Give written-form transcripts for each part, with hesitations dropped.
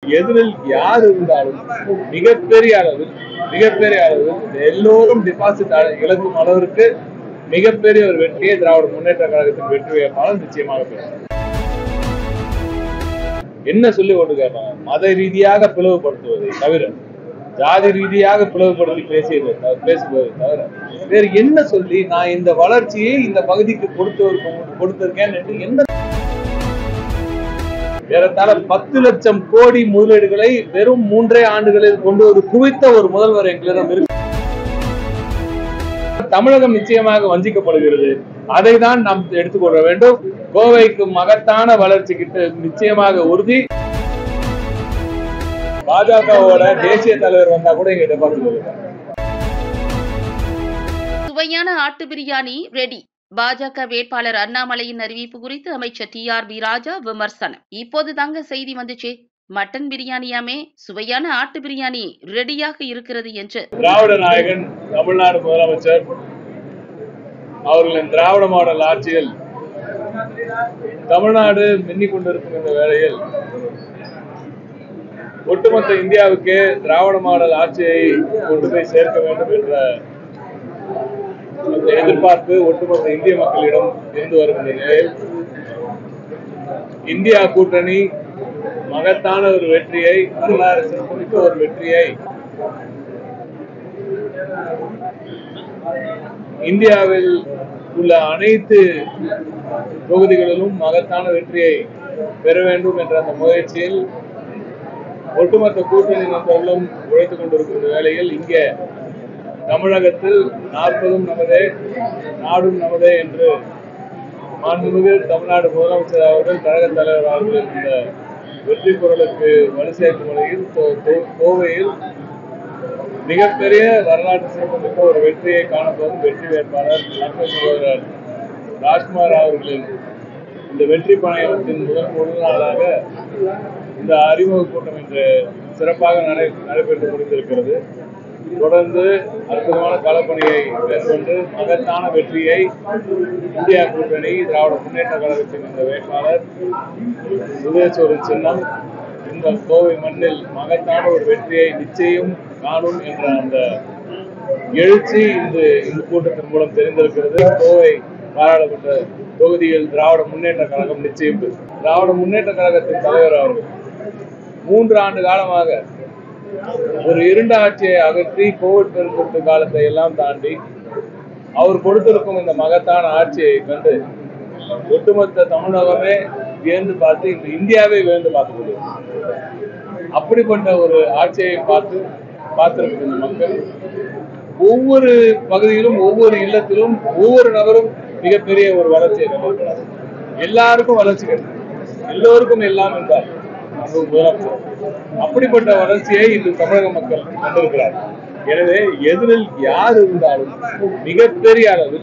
எதிரில் யார் இருந்தாலும் மிகப்பெரிய அளவில் எல்லோரும் டெபாசிட் இழக்கும் அளவிற்கு மிகப்பெரிய ஒரு வெற்றியை திராவிட முன்னேற்ற கழகத்தின் வெற்றி வேட்பாளர் நிச்சயமாக பெறும். என்ன சொல்லி ஓட்டு கேட்பாங்க? மத ரீதியாக பிளவுபடுத்துவதை தவிர, ஜாதி ரீதியாக பிளவுபடுத்தி பேசுவதை தவிர வேறு என்ன சொல்லி நான் இந்த வளர்ச்சியை இந்த பகுதிக்கு கொடுத்திருக்கேன் என்று என்ன? ஏறத்தாழ 10 லட்சம் கோடி முதலீடுகளை வெறும் 3 ஆண்டுகளில் கொண்டு ஒரு குவித்த ஒரு முதல்வர் எங்களிடம் இருக்கு. தமிழகம் நிச்சயமாக வஞ்சிக்கப்படுகிறது. அதை தான் நாம் எடுத்துக்கொள்ள வேண்டும். கோவைக்கு மகத்தான வளர்ச்சி கிட்ட நிச்சயமாக உறுதி. பாஜகவோட தேசிய தலைவர் வந்தா கூட இங்க டெபாசிட். சுவையான ஆட்டு பிரியாணி ரெடி. பாஜக வேட்பாளர் அண்ணாமலையின் அறிவிப்பு குறித்து அமைச்சர் TRB ராஜா விமர்சனம். இப்போது தாங்க செய்தி வந்துச்சு, மட்டன் பிரியாணியாமே, சுவையான ஆட்டு பிரியாணி ரெடியாக இருக்கிறது என்று. திராவிட நாயகன் தமிழ்நாடு முதலமைச்சர் அவர்களின் திராவிட மாடல் ஆட்சியில் தமிழ்நாடு மின்னிக் கொண்டிருக்கும் இந்த வேளையில் ஒட்டுமொத்த இந்தியாவுக்கே திராவிட மாடல் ஆட்சியை கொண்டு போய் சேர்க்க வேண்டும் என்ற எதிர்பார்ப்பு ஒட்டுமொத்த இந்திய மக்களிடம் இருந்து வரும் நிலையில் இந்தியா கூட்டணி மகத்தான ஒரு வெற்றியை, வரலாறு சிறப்புமிக்க ஒரு வெற்றியை இந்தியாவில் உள்ள அனைத்து தொகுதிகளிலும் மகத்தான வெற்றியை பெற வேண்டும் என்ற அந்த முயற்சியில் ஒட்டுமொத்த கூட்டணி நண்பர்களும் உழைத்துக் கொண்டிருக்கும் வேளையில் இங்கே தமிழகத்தில் 40ம் நமதே நாடும் நமதே என்று மாண்புமிகு தமிழ்நாடு முதலமைச்சர் அவர்கள், கழக தலைவர் அவர்கள் இந்த வெற்றி குரலுக்கு வலு சேர்க்கும் வகையில் கோவையில் மிகப்பெரிய வரலாற்று சிறப்புமிக்க ஒரு வெற்றியை காணப்போதும் வெற்றி வேட்பாளர் சகோதரர் ராஜ்குமார் அவர்களின் இந்த வெற்றி பணியத்தின் முதல் நாளாக இந்த அறிமுக கூட்டம் இன்று சிறப்பாக நடைபெற்று முடிந்திருக்கிறது. தொடர்ந்து அற்புதமான களப்பணியை மேற்கொண்டு மகத்தான வெற்றியை இந்தியா கூட்டணி திராவிட முன்னேற்ற கழகத்தின் இந்த வேட்பாளர் உதயசூரன் சின்னம் இந்த கோவை மண்ணில் மகத்தான ஒரு வெற்றியை நிச்சயம் காணும் என்ற அந்த எழுச்சி இந்த கூட்டத்தின் மூலம் தெரிந்திருக்கிறது. கோவை பாராளுமன்ற தொகுதியில் திராவிட முன்னேற்ற கழகம் நிச்சயம் திராவிட முன்னேற்ற கழகத்தின் தலைவர் அவர்கள் 3 ஆண்டு காலமாக ஒரு இருண்ட ஆட்சியை அகற்றி கோவிட் பெருந்தொற்று காலத்தை எல்லாம் தாண்டி அவர் கொடுத்திருக்கும் இந்த மகத்தான ஆட்சியை கண்டு ஒட்டுமொத்த தமிழகமே வியந்து பார்த்து இந்த இந்தியாவே வியந்து பார்த்து அப்படிப்பட்ட ஒரு ஆட்சியை பார்த்திருக்கும் இந்த மக்கள் ஒவ்வொரு பகுதியிலும் ஒவ்வொரு இல்லத்திலும் ஒவ்வொரு நபரும் மிகப்பெரிய ஒரு வளர்ச்சியை கண்டிருக்கிறார். எல்லாருக்கும் வளர்ச்சி கிடைக்கும், எல்லோருக்கும் எல்லாம் என்றார் அப்படிப்பட்ட வளர்ச்சியை இன்று தமிழக மக்கள் கண்டிருக்கிறார். எனவே எதிரில் யார் இருந்தாலும் மிகப்பெரிய அளவில்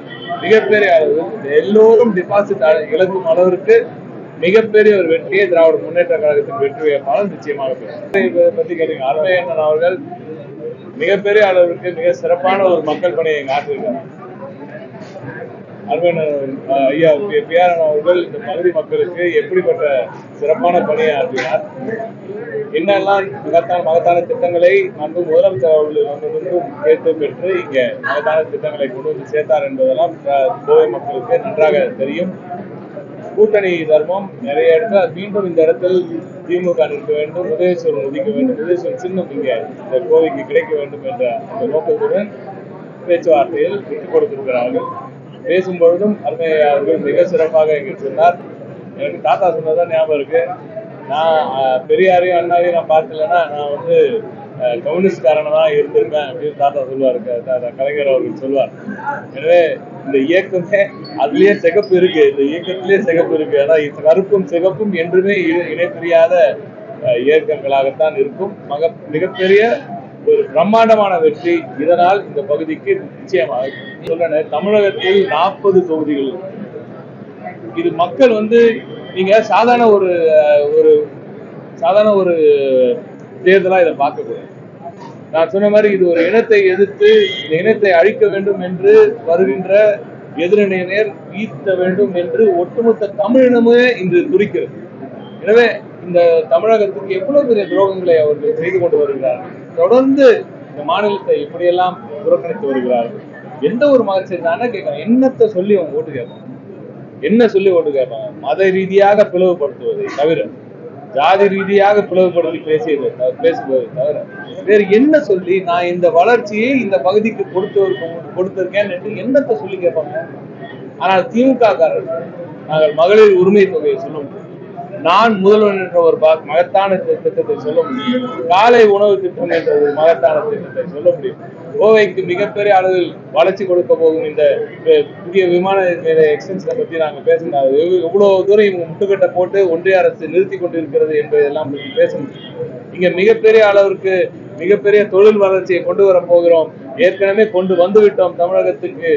எல்லோரும் டெபாசிட் இழக்கும் அளவிற்கு மிகப்பெரிய ஒரு வெற்றியை திராவிட முன்னேற்ற கழகத்தின் வெற்றி வேட்பாளர் நிச்சயமாக பெறும். பத்தி கேட்டீங்க, அருமையண்ணன் அவர்கள் மிகப்பெரிய அளவிற்கு மிக சிறப்பான ஒரு மக்கள் பணியை ஆற்றிருக்கிறார். ஐயா பிஆர்என் அவர்கள் இந்த பகுதி மக்களுக்கு எப்படிப்பட்ட சிறப்பான பணியை ஆற்றினார், என்னெல்லாம் மகத்தான திட்டங்களை அன்பு முதலமைச்சர் அவர்களிடம் கேட்டு பெற்று இங்க மகத்தான திட்டங்களை கொண்டு வந்து சேர்த்தார் என்பதெல்லாம் கோவை மக்களுக்கு நன்றாக தெரியும். கூட்டணி தர்மம் நிறைய இடத்துல மீண்டும் இந்த இடத்தில் திமுக நிற்க வேண்டும், உதயசூரன் ஒதுக்க வேண்டும், உதயசூரன் சின்னம் இங்க இந்த கோவைக்கு கிடைக்க வேண்டும் என்ற அந்த நோக்கத்துடன் பேச்சுவார்த்தையில் விட்டுக் கொடுத்திருக்கிறார்கள். பேசும்பொழுதும் அருமையை அவர்கள் மிக சிறப்பாக எங்களுக்கு சொன்னார். எனக்கு தாத்தா சொன்னதான் ஞாபகம் இருக்கு. நான் பெரியாரையும் அண்ணாவையும் நான் பார்க்கலன்னா நான் கம்யூனிஸ்ட்காரனா தான் இருந்திருப்பேன் அப்படின்னு தாத்தா சொல்லுவாரு, கலைஞர் அவர்கள் சொல்லுவார். எனவே இந்த இயக்கமே அதுலயே சிகப்பு இருக்கு, இந்த இயக்கத்திலேயே சிகப்பு இருக்கு. ஆனா கருப்பும் சிகப்பும் என்றுமே இணைப்பிரியாத இயக்கங்களாகத்தான் இருக்கும். மிகப்பெரிய ஒரு பிரம்மாண்டமான வெற்றி இதனால் இந்த பகுதிக்கு நிச்சயமாக சொல்றேன். தமிழகத்தில் 40 தொகுதிகள் இது மக்கள் நீங்க சாதாரண ஒரு தேர்தலா இதை பார்க்கக்கூடாது. நான் சொன்ன மாதிரி இது ஒரு இனத்தை எதிர்த்து இந்த இனத்தை அழிக்க வேண்டும் என்று வருகின்ற எதிரணியினர் வீழ்த்த வேண்டும் என்று ஒட்டுமொத்த தமிழினமே இன்று துடிக்கிறது. எனவே இந்த தமிழகத்துக்கு எவ்வளவு பெரிய துரோகங்களை அவர்கள் செய்து கொண்டு வருகிறார்கள். தொடர்ந்து இந்த மாநிலத்தை இப்படியெல்லாம் புறக்கணித்து வருகிறார்கள். எந்த ஒரு மகிழ்ச்சி தானே கேட்கணும், என்னத்தை சொல்லி அவங்க ஓட்டு கேட்பாங்க, என்ன சொல்லி ஓட்டு கேட்பாங்க? மத ரீதியாக பிளவுபடுத்துவதை தவிர, ஜாதி ரீதியாக பிளவுபடுத்தி பேசுவதை தவிர வேறு என்ன சொல்லி நான் இந்த வளர்ச்சியை இந்த பகுதிக்கு கொடுத்திருக்கேன் என்று என்னத்தை சொல்லி கேட்பாங்க? ஆனால் திமுக காரர்கள் நாங்கள் மகளிர் உரிமை தொகையை சொல்ல முடியும், நான் முதல்வன் என்ற ஒரு மகத்தான திட்டத்தை சொல்ல முடியும், காலை உணவு திட்டம் என்ற ஒரு மகத்தான திட்டத்தை சொல்ல முடியும், கோவைக்கு மிகப்பெரிய அளவில் வளர்ச்சி கொடுக்க போகும் இந்த புதிய விமான எக்ஸ்டென்ஷனை பற்றி நாங்கள் பேசினோம். எவ்வளவு தூரம் இவங்க முட்டுக்கட்டை போட்டு ஒன்றிய அரசு நிறுத்தி கொண்டிருக்கிறது என்பதெல்லாம் பற்றி பேச முடியும். இங்க மிகப்பெரிய அளவிற்கு மிகப்பெரிய தொழில் வளர்ச்சியை கொண்டு வர போகிறோம். ஏற்கனவே கொண்டு வந்துவிட்டோம். தமிழகத்துக்கு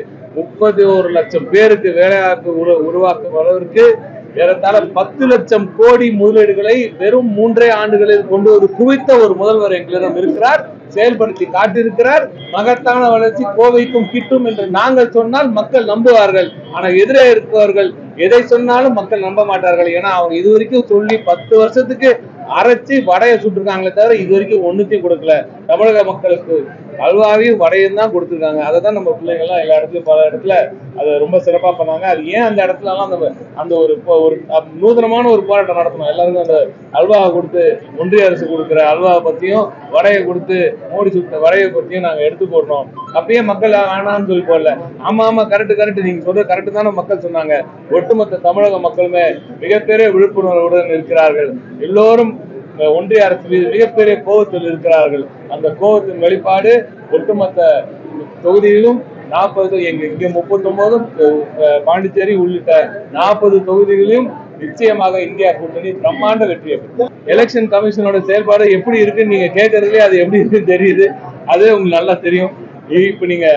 31 லட்சம் பேருக்கு வேலைவாய்ப்பு உருவாக்கும் அளவிற்கு ஏறத்தாழ 10 லட்சம் கோடி முதலீடுகளை வெறும் 3 ஆண்டுகளில் கொண்டு வந்து குவித்த ஒரு முதல்வர் எங்களிடம் இருக்கிறார், செயல்படுத்தி காட்டியிருக்கிறார். மகத்தான வளர்ச்சி கோவைக்கும் கிட்டும் என்று நாங்கள் சொன்னால் மக்கள் நம்புவார்கள். ஆனால் எதிரே இருப்பவர்கள் எதை சொன்னாலும் மக்கள் நம்ப மாட்டார்கள். ஏன்னா அவங்க இதுவரைக்கும் சொல்லி 10 வருஷத்துக்கு அரைச்சி வடையை சுட்டுருக்காங்களே தவிர இது வரைக்கும் ஒண்ணுத்தையும் கொடுக்கல. தமிழக மக்களுக்கு அல்வாவையும் வடையும் தான் கொடுத்துருக்காங்க. அதை தான் நம்ம பிள்ளைங்கள்லாம் எல்லா இடத்துலயும் பல இடத்துல அதை ரொம்ப சிறப்பா பண்ணாங்க. அது ஏன் அந்த இடத்துல எல்லாம் அந்த ஒரு நூதனமான ஒரு போராட்டம் நடத்தணும். எல்லாருக்கும் அந்த அல்வாவை கொடுத்து ஒன்றிய அரசு கொடுக்குற அல்வாவை பத்தியும் வடையை கொடுத்து மோடி சுட்ட வடையை பத்தியும் நாங்க எடுத்து போடணும். அப்பயே மக்கள் வேணாம்னு சொல்லி போடல. ஆமா கரெக்ட் நீங்க சொல்றது கரெக்ட் தானே மக்கள் சொன்னாங்க. ஒட்டுமொத்த தமிழக மக்களுமே மிகப்பெரிய விழிப்புணர்வுடன் இருக்கிறார்கள். எல்லோரும் ஒன்றிய அரசு மீது மிகப்பெரிய கோபத்தில் இருக்கிறார்கள். அந்த கோபத்தின் வெளிப்பாடு ஒட்டுமொத்த தொகுதியிலும் 40 இங்க 39 பாண்டிச்சேரி உள்ளிட்ட 40 தொகுதிகளிலும் நிச்சயமாக இந்தியா கூட்டணி பிரம்மாண்ட வெற்றியை பெறும். எலெக்ஷன் கமிஷனோட செயல்பாடு எப்படி இருக்குன்னு நீங்க கேட்கறதுலே அது எப்படி இருக்குன்னு தெரியுது. அது உங்களுக்கு நல்லா தெரியும். இப்ப நீங்க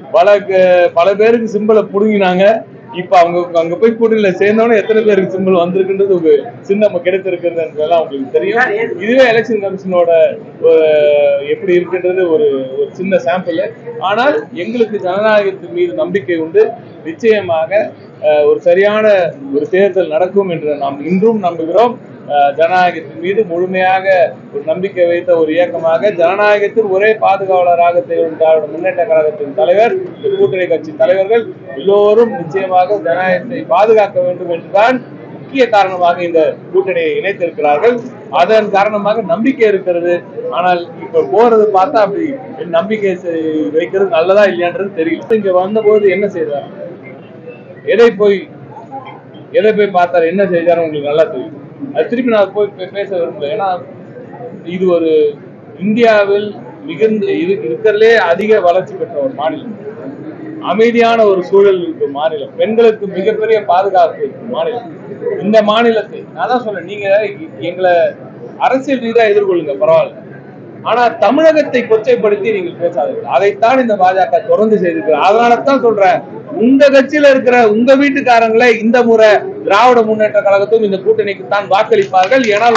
பல பேருக்கு சிம்பிளை புடுங்கினாங்க. இப்ப அவங்க அங்க போய் கூட்டணியில சேர்ந்தவன எத்தனை பேருக்கு சிம்பிள் வந்திருக்குன்றது ஒரு சின்ன கிடைத்திருக்கிறது உங்களுக்கு தெரியும். இதுவே எலெக்ஷன் கமிஷனோட எப்படி இருக்குன்றது ஒரு சின்ன சாம்பிள். ஆனால் எங்களுக்கு ஜனநாயகத்தின் மீது நம்பிக்கை உண்டு. நிச்சயமாக ஒரு சரியான ஒரு தேர்தல் நடக்கும் என்று நாம் இன்றும் நம்புகிறோம். ஜனநாயகத்தின் மீது முழுமையாக ஒரு நம்பிக்கை வைத்த ஒரு இயக்கமாக ஜனநாயகத்தின் ஒரே பாதுகாவலராக திகழும் திராவிட முன்னேற்ற கழகத்தின் தலைவர், கூட்டணி கட்சி தலைவர்கள் எல்லோரும் நிச்சயமாக ஜனநாயகத்தை பாதுகாக்க வேண்டும் என்றுதான் முக்கிய காரணமாக இந்த கூட்டணியை இணைத்திருக்கிறார்கள். அதன் காரணமாக நம்பிக்கை இருக்கிறது. ஆனால் இப்ப போறது பார்த்தா அப்படி நம்பிக்கை வைக்கிறது நல்லதா இல்லையான்றது தெரியல. இங்க வந்த போது என்ன செய்தார், எதை போய் பார்த்தார், என்ன செய்தார் உங்களுக்கு நல்லா தெரியும். அது திருப்பி நான் போய் பேச விரும்பல. ஏன்னா இது ஒரு இந்தியாவில் மிகுந்த இருக்கிறதுலே அதிக வளர்ச்சி பெற்ற ஒரு மாநிலம், அமைதியான ஒரு சூழல் இருக்கும் மாநிலம், பெண்களுக்கு மிகப்பெரிய பாதுகாப்பு இருக்கும் மாநிலம். இந்த மாநிலத்தை நான் தான் சொல்றேன், நீங்க எங்களை அரசியல் ரீதியா எதிர்கொள்ளுங்க பரவாயில்ல, ஆனா தமிழகத்தை கொச்சைப்படுத்தி நீங்கள் பேசாதீர்கள். அதைத்தான் இந்த பாஜக தொடர்ந்து செய்திருக்கிறார். அதனாலதான் சொல்றேன், உங்க கட்சியில இருக்கிற உங்க வீட்டுக்காரங்களே இந்த முறை திராவிட முன்னேற்ற கழகத்தும் இந்த கூட்டணிக்கு தான் வாக்களிப்பார்கள். ஏனால்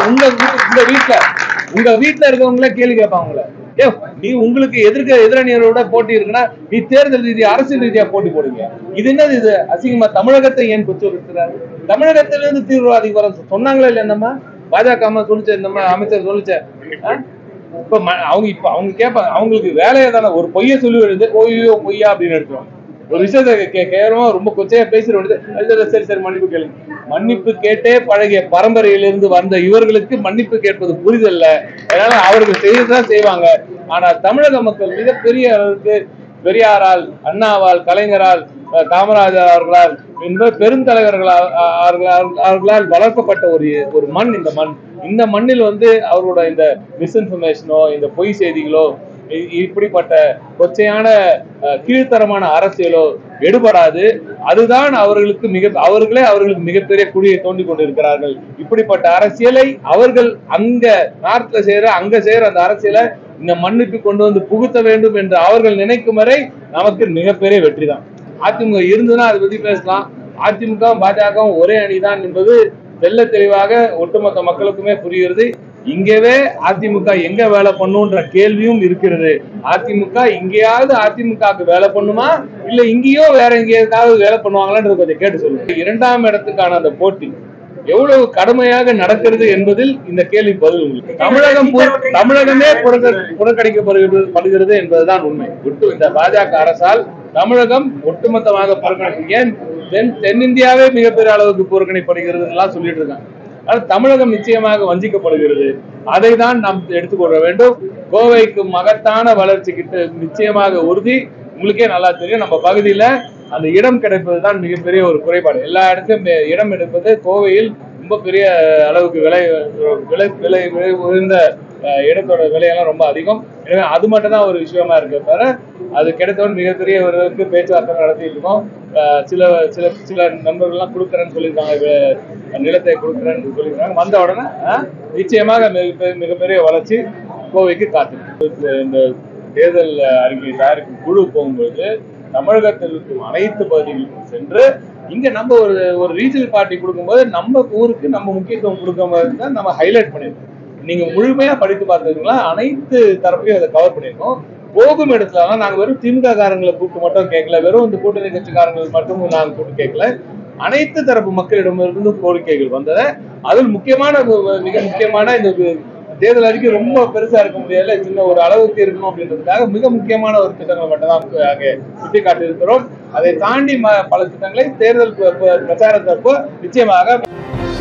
உங்க வீட்டுல இருக்கவங்களே கேள்வி கேட்பாங்களே, நீ உங்களுக்கு எதிரணியரோட போட்டி இருக்குன்னா நீ தேர்தல் ரீதியா அரசியல் ரீதியா போட்டி போடுங்க. இது என்னது, இது அசிங்கமா? தமிழகத்தை ஏன் கொச்சப்படுத்துறாரு? தமிழகத்திலிருந்து தீவிரவாதி வர சொன்னாங்களா இல்ல நம்ம பாஜக சொல்லிச்ச, இந்த அமைச்சர் சொல்லிச்ச. இப்ப அவங்க கேட்பாங்க, அவங்களுக்கு வேலையை தானே ஒரு பொய்ய சொல்லி வருது, பொய்யா அப்படின்னு எடுத்துருவாங்க. ஒரு விஷயத்த கேவலமா ரொம்ப கொச்சையா பேசிட்டு சரி மன்னிப்பு கேளுங்க. மன்னிப்பு கேட்டே பழகிய பரம்பரையிலிருந்து வந்த இவர்களுக்கு மன்னிப்பு கேட்பது புரிதல்ல. அதனால அவர்கள் செய்துதான் செய்வாங்க. ஆனா தமிழக மக்கள் மிகப்பெரிய அளவுக்கு பெரியாரால், அண்ணாவால், கலைஞரால், காமராஜர் அவர்களால் என்பது பெருந்தலைவர்களால் வளர்க்கப்பட்ட ஒரு மண் இந்த மண். இந்த மண்ணில் அவரோட இந்த மிஸ்இன்ஃபர்மேஷனோ இந்த பொய் செய்திகளோ இப்படிப்பட்ட கொச்சையான கீழ்த்தரமான அரசியலோ எடுபடாது. அதுதான் அவர்களுக்கு மிகப்பெரிய குழியை தோண்டி கொண்டிருக்கிறார்கள். இப்படிப்பட்ட அரசியலை அவர்கள் அங்க நார்த்ல அங்க செய்யற அந்த அரசியலை இந்த மண்ணுக்கு கொண்டு வந்து புகுத்த வேண்டும் என்று அவர்கள் நினைக்கும் வரை நமக்கு மிகப்பெரிய வெற்றி தான். அதிமுக இருந்துன்னா அதை பத்தி பேசலாம். அதிமுக பாஜகவும் ஒரே அணிதான் என்பது தெல்ல தெளிவாக ஒட்டுமொத்த மக்களுக்குமே புரிகிறது. இங்கவே அதிமுக எங்க வேலை பண்ணுன்ற கேள்வியும் இருக்கிறது. அதிமுக இங்கேயாவது அதிமுகவுக்கு வேலை பண்ணுமா, இல்ல இங்கேயோ வேற எங்கேயாவது வேலை பண்ணுவாங்களான்றது கொஞ்சம் கேட்டு சொல்லுங்க. 2ஆம் இடத்துக்கான அந்த போட்டி எவ்வளவு கடுமையாக நடக்கிறது என்பதில் இந்த கேள்வி பதில் உங்களுக்கு. தமிழகமே புறக்கணிக்கப்படுகிறது என்பதுதான் உண்மை. இந்த பாஜக அரசால் தமிழகம் ஒட்டுமொத்தமாக தென்னிந்தியாவே மிகப்பெரிய அளவுக்கு புறக்கணிக்கப்படுகிறது எல்லாம் சொல்லிட்டு இருக்காங்க. ஆனால் தமிழகம் நிச்சயமாக வஞ்சிக்கப்படுகிறது. அதை தான் நாம் எடுத்துக்கொள்ள வேண்டும். கோவைக்கு மகத்தான வளர்ச்சி கிட்ட நிச்சயமாக உறுதி. உங்களுக்கே நல்லா தெரியும், நம்ம பகுதியில அந்த இடம் கிடைப்பதுதான் மிகப்பெரிய ஒரு குறைபாடு. எல்லா இடத்தையும் இடம் எடுப்பது கோவையில் ரொம்ப பெரிய அளவுக்கு விலை உயர்ந்த இடத்தோட விலையெல்லாம் ரொம்ப அதிகம். எனவே அது மட்டும் தான் ஒரு விஷயமா இருக்க தவிர அது கிடைத்தவன் மிகப்பெரிய ஒரு பேச்சுவார்த்தை நடத்திட்டு இருக்கோம். சில நண்பர்கள்லாம் கொடுக்குறேன்னு சொல்லியிருக்காங்க, நிலத்தை கொடுக்குறேன்னு சொல்லியிருக்காங்க. வந்த உடனே நிச்சயமாக மிகப்பெரிய வளர்ச்சி கோவைக்கு காத்திருக்கு. இந்த தேர்தல் அறிக்கை தயாரிக்கும் குழு போகும்போது தமிழகத்தில் இருக்கும் அனைத்து பகுதிகளுக்கும் சென்று இங்க நம்ம ஒரு ரீஜனல் பார்ட்டி கொடுக்கும்போது நம்ம ஊருக்கு நம்ம முக்கியத்துவம் கொடுக்கும்போது தான் நம்ம ஹைலைட் பண்ணிருக்கோம். நீங்க முழுமையா படித்து பார்த்தீங்களா, அனைத்து தரப்பையும் அதை கவர் பண்ணிருக்கோம். போகும் இடத்துல நாங்க வெறும் திமுக காரங்களை கூப்பிட்டு மட்டும் கேட்கல, வெறும் இந்த கூட்டணி கட்சிக்காரங்களை மட்டும் நாங்க கூப்பிட்டு கேட்கல. அனைத்து தரப்பு மக்களிடமிருந்து கோரிக்கைகள் வந்தது. அதில் மிக முக்கியமான இந்த தேர்தல் அறிக்கை ரொம்ப பெருசா இருக்க முடியல, சின்ன ஒரு அளவுக்கு இருக்கணும் அப்படின்றதுக்காக மிக முக்கியமான ஒரு திட்டங்களை மட்டும் தான் அங்கே சுட்டி காட்டியிருக்கிறோம். அதை தாண்டி பல திட்டங்களை தேர்தல் பிரச்சாரத்தப்போ நிச்சயமாக